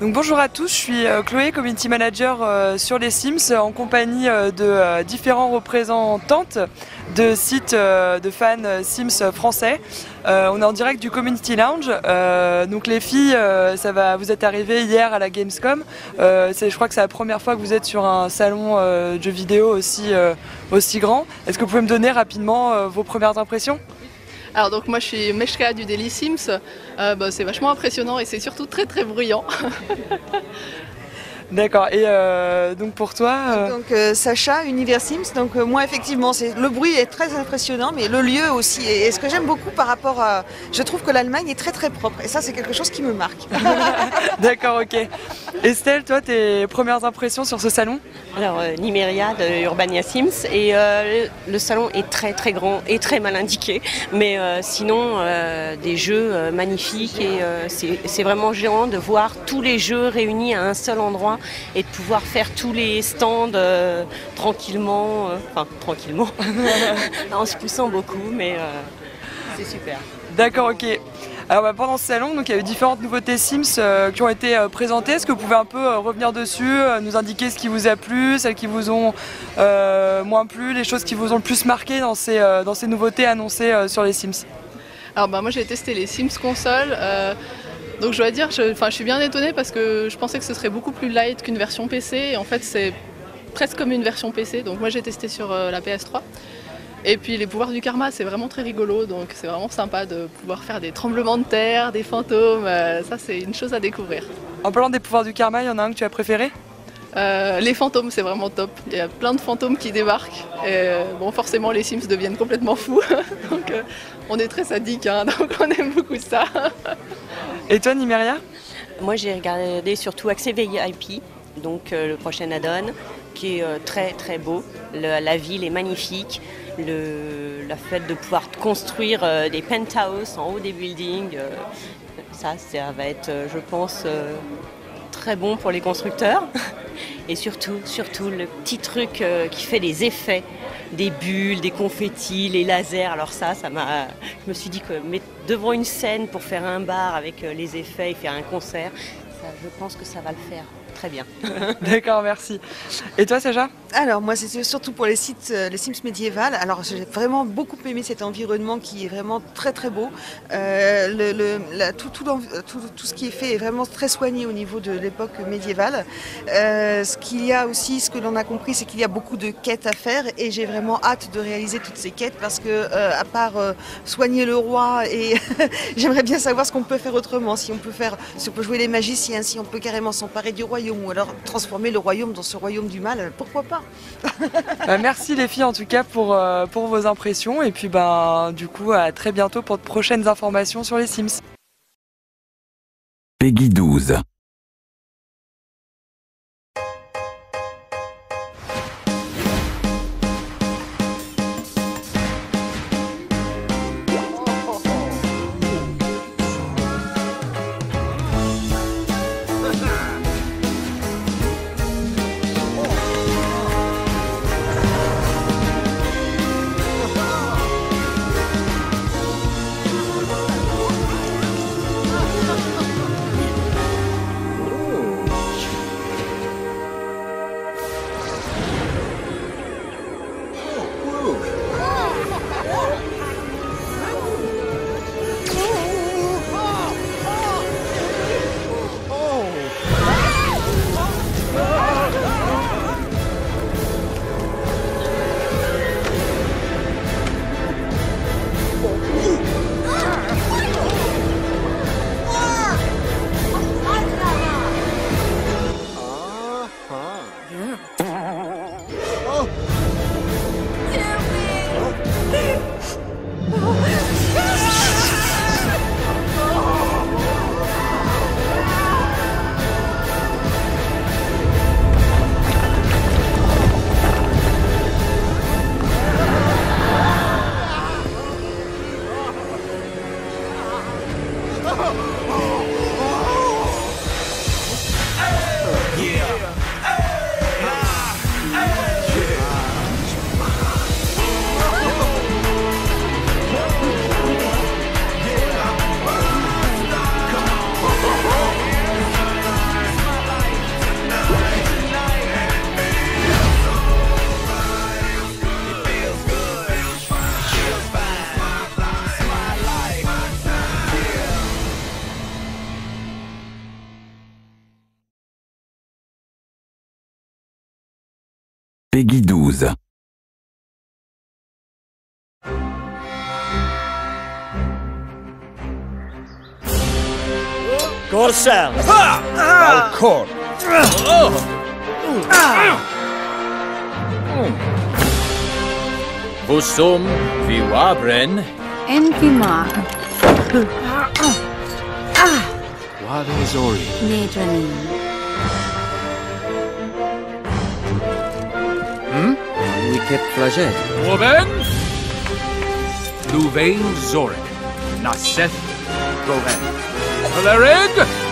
Donc bonjour à tous, je suis Chloé, Community Manager sur les Sims en compagnie de différents représentantes de sites de fans Sims français. On est en direct du Community Lounge. Donc les filles, vous êtes arrivées hier à la Gamescom. Je crois que c'est la première fois que vous êtes sur un salon de jeux vidéo aussi grand. Est-ce que vous pouvez me donner rapidement vos premières impressions ? Alors donc moi je suis Meshka du Daily Sims, c'est vachement impressionnant et c'est surtout très très bruyant. D'accord, et donc pour toi Donc Sacha, Univers Sims, donc moi effectivement le bruit est très impressionnant mais le lieu aussi, et ce que j'aime beaucoup par rapport à... Je trouve que l'Allemagne est très très propre et ça c'est quelque chose qui me marque. D'accord, ok. Estelle, toi tes premières impressions sur ce salon ? Alors Nimeria de Urbania Sims et le salon est très très grand et très mal indiqué, mais sinon des jeux magnifiques et c'est vraiment géant de voir tous les jeux réunis à un seul endroit et de pouvoir faire tous les stands tranquillement, en se poussant beaucoup, mais c'est super. D'accord, ok. Alors pendant ce salon, donc, il y a eu différentes nouveautés Sims qui ont été présentées. Est-ce que vous pouvez un peu revenir dessus, nous indiquer ce qui vous a plu, celles qui vous ont moins plu, les choses qui vous ont le plus marqué dans ces nouveautés annoncées sur les Sims ? Alors moi j'ai testé les Sims console. Donc je dois dire, je suis bien étonnée parce que je pensais que ce serait beaucoup plus light qu'une version PC. Et en fait c'est presque comme une version PC. Donc moi j'ai testé sur la PS3. Et puis les pouvoirs du karma, c'est vraiment très rigolo. Donc c'est vraiment sympa de pouvoir faire des tremblements de terre, des fantômes. Ça c'est une chose à découvrir. En parlant des pouvoirs du karma, il y en a un que tu as préféré ? Les fantômes, c'est vraiment top. Il y a plein de fantômes qui débarquent. Et forcément les Sims deviennent complètement fous. Donc on est très sadiques, hein, donc on aime beaucoup ça. Et toi, Nimeria ? Moi j'ai regardé surtout Accès VIP, donc le prochain add-on, qui est très très beau. La ville est magnifique. La fait de pouvoir construire des penthouses en haut des buildings, ça va être, je pense, très bon pour les constructeurs. Et surtout le petit truc qui fait des effets, des bulles, des confettis, les lasers. Alors je me suis dit que mettre devant une scène pour faire un bar avec les effets et faire un concert, je pense que ça va le faire très bien. D'accord, merci. Et toi, Sacha ? Alors moi c'est surtout pour les Sims médiévales. Alors j'ai vraiment beaucoup aimé cet environnement qui est vraiment très très beau. Tout ce qui est fait est vraiment très soigné au niveau de l'époque médiévale. Ce que l'on a compris, c'est qu'il y a beaucoup de quêtes à faire et j'ai vraiment hâte de réaliser toutes ces quêtes parce que à part soigner le roi et j'aimerais bien savoir ce qu'on peut faire autrement, si on peut jouer les magiciens, si on peut carrément s'emparer du royaume ou alors transformer le royaume dans ce royaume du mal, pourquoi pas. Merci les filles en tout cas pour vos impressions et puis du coup à très bientôt pour de prochaines informations sur les Sims. Peggy 12. Peggy 12. Corsair! Alcor! Vosum viwabren. Enfimar. Wadozori. Nedranin. Wicket flaget. Woben! Louvain Zorik. Naseth Goven. Valerig!